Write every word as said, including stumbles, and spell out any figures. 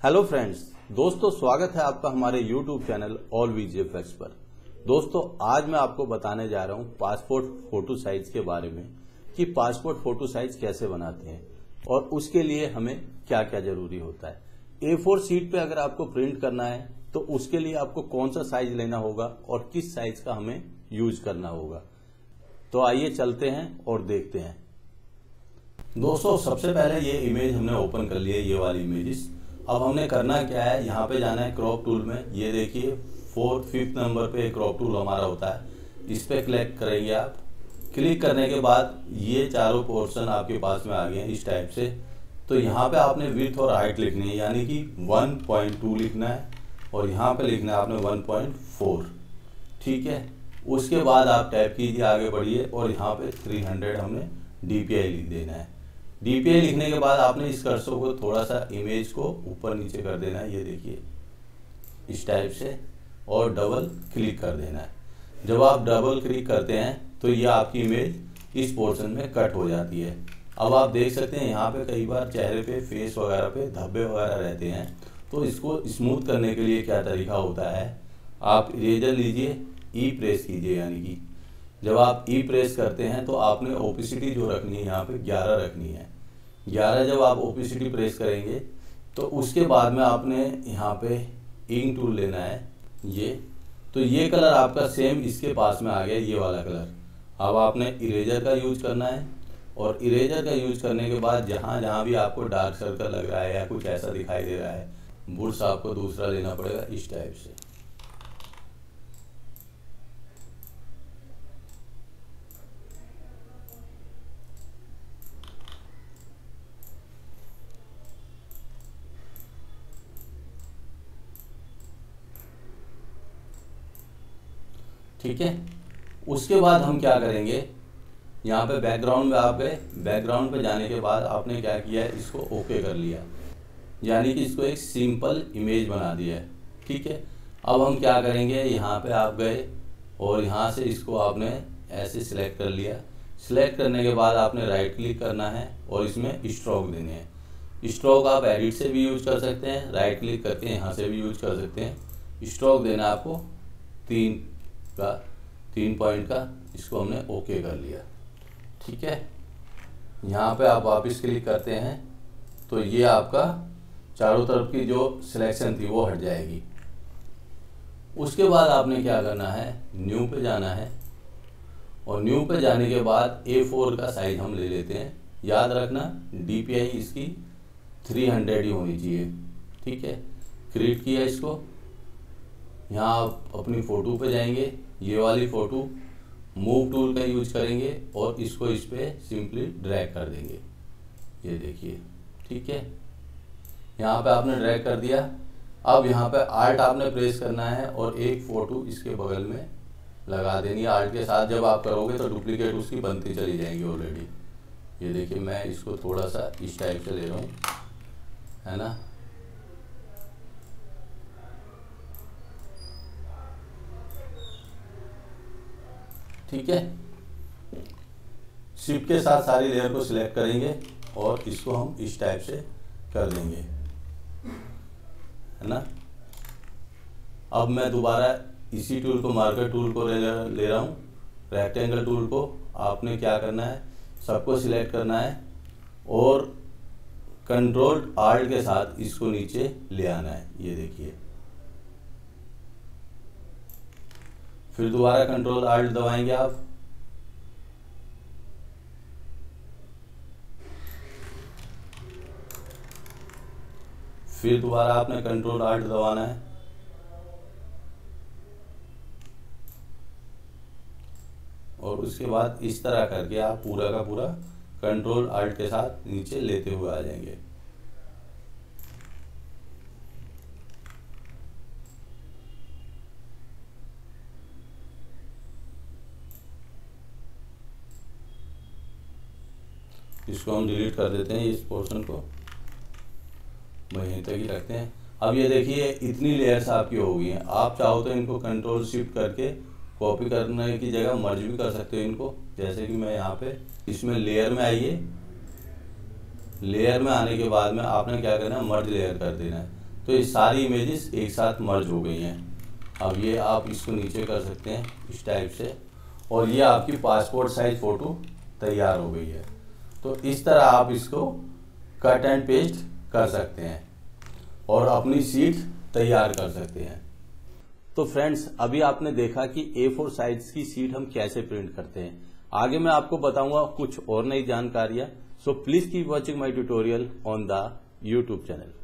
Hello friends, दोस्तों स्वागत है आपका हमारे यूट्यूब चैनल ऑल वीजीएफएक्स पर। दोस्तों आज मैं आपको बताने जा रहा हूं पासपोर्ट फोटो साइज के बारे में कि पासपोर्ट फोटो साइज कैसे बनाते हैं और उसके लिए हमें क्या क्या जरूरी होता है। ए फोर शीट पे अगर आपको प्रिंट करना है तो उसके लिए आपको कौन सा साइज लेना होगा और किस साइज का हमें यूज करना होगा। तो आइए चलते हैं और देखते हैं। दोस्तों सबसे पहले ये इमेज हमने ओपन कर लिया है, ये वाली इमेजेस। अब हमने करना क्या है, यहाँ पे जाना है क्रॉप टूल में। ये देखिए फोर्थ फिफ्थ नंबर पे क्रॉप टूल हमारा होता है, इस पे क्लिक करेंगे आप। क्लिक करने के बाद ये चारों पोर्शन आपके पास में आ गए हैं इस टाइप से। तो यहाँ पे आपने विड्थ और हाइट लिखनी है, यानी कि वन पॉइंट टू लिखना है और यहाँ पे लिखना है आपने वन पॉइंट फोर। ठीक है, उसके बाद आप टाइप कीजिए, आगे बढ़िए और यहाँ पे थ्री हंड्रेड हमने डीपीआई लिख देना है। डीपीआई लिखने के बाद आपने इस कर्सर को थोड़ा सा इमेज को ऊपर नीचे कर देना है, ये देखिए इस टाइप से, और डबल क्लिक कर देना है। जब आप डबल क्लिक करते हैं तो ये आपकी इमेज इस पोर्शन में कट हो जाती है। अब आप देख सकते हैं यहाँ पे कई बार चेहरे पे, फेस वगैरह पे धब्बे वगैरह रहते हैं, तो इसको स्मूथ करने के लिए क्या तरीका होता है, आप इरेजर लीजिए, ई प्रेस कीजिए, यानी कि जब आप ई प्रेस करते हैं तो आपने ओपेसिटी जो रखनी है यहाँ पे ग्यारह रखनी है। ग्यारह जब आप ओपेसिटी प्रेस करेंगे तो उसके बाद में आपने यहाँ पे इंक टूल लेना है, ये तो ये कलर आपका सेम इसके पास में आ गया, ये वाला कलर। अब आपने इरेजर का यूज करना है और इरेजर का यूज करने के बाद जहाँ जहाँ भी आपको डार्क सर्कल लग रहा है या कुछ ऐसा दिखाई दे रहा है, बुर्श आपको दूसरा लेना पड़ेगा इस टाइप से। ठीक है, उसके बाद हम क्या करेंगे, यहाँ पे बैकग्राउंड में आप गए, बैकग्राउंड पे जाने के बाद आपने क्या किया है, इसको ओके कर लिया, यानी कि इसको एक सिंपल इमेज बना दिया है। ठीक है, अब हम क्या करेंगे, यहाँ पे आप गए और यहाँ से इसको आपने ऐसे सिलेक्ट कर लिया। सिलेक्ट करने के बाद आपने राइट क्लिक करना है और इसमें स्ट्रोक देने हैं। स्ट्रोक आप एडिट से भी यूज कर सकते हैं, राइट क्लिक करके यहाँ से भी यूज कर सकते हैं। स्ट्रोक देना आपको तीन का, तीन पॉइंट का, इसको हमने ओके कर लिया। ठीक है, यहाँ पे आप वापस क्लिक करते हैं तो ये आपका चारों तरफ की जो सिलेक्शन थी वो हट जाएगी। उसके बाद आपने क्या करना है, न्यू पे जाना है और न्यू पे जाने के बाद ए फोर का साइज हम ले लेते हैं। याद रखना डीपीआई इसकी थ्री हंड्रेड ही होनी चाहिए। ठीक है, क्रिएट किया इसको, यहाँ आप अपनी फ़ोटो पे जाएंगे, ये वाली फ़ोटो मूव टूल का यूज करेंगे और इसको इस पे सिंपली ड्रैग कर देंगे, ये देखिए। ठीक है, यहाँ पे आपने ड्रैग कर दिया। अब यहाँ पे आल्ट आपने प्रेस करना है और एक फ़ोटो इसके बगल में लगा देनी है। आल्ट के साथ जब आप करोगे तो डुप्लीकेट उसकी बनती चली जाएंगी ऑलरेडी। ये देखिए मैं इसको थोड़ा सा इस टाइप से ले रहा हूँ, है ना। ठीक है, शिफ्ट के साथ सारी लेयर को सिलेक्ट करेंगे और इसको हम इस टाइप से कर देंगे, है ना। अब मैं दोबारा इसी टूल को, मार्कर टूल को ले, ले रहा हूँ, रेक्टेंगल टूल को। आपने क्या करना है, सबको सिलेक्ट करना है और कंट्रोल आल्ट के साथ इसको नीचे ले आना है, ये देखिए। फिर दोबारा कंट्रोल आल्ट दबाएंगे आप, फिर दोबारा आपने कंट्रोल आल्ट दबाना है और उसके बाद इस तरह करके आप पूरा का पूरा कंट्रोल आल्ट के साथ नीचे लेते हुए आ जाएंगे। इसको हम डिलीट कर देते हैं, इस पोर्शन को वहीं तक ही रखते हैं। अब ये देखिए इतनी लेयर्स आपकी हो गई हैं। आप चाहो तो इनको कंट्रोल शिफ्ट करके कॉपी करने की जगह मर्ज भी कर सकते हो इनको, जैसे कि मैं यहाँ पे इसमें लेयर में आइए, लेयर में आने के बाद में आपने क्या करना है, मर्ज लेयर कर देना है। तो ये सारी इमेजेस एक साथ मर्ज हो गई हैं। अब ये आप इसको नीचे कर सकते हैं इस टाइप से, और ये आपकी पासपोर्ट साइज फ़ोटो तैयार हो गई है। तो इस तरह आप इसको कट एंड पेस्ट कर सकते हैं और अपनी सीट तैयार कर सकते हैं। तो फ्रेंड्स, अभी आपने देखा कि ए फोर साइज की सीट हम कैसे प्रिंट करते हैं। आगे मैं आपको बताऊंगा कुछ और नई जानकारियां। So please keep watching my tutorial on the YouTube channel.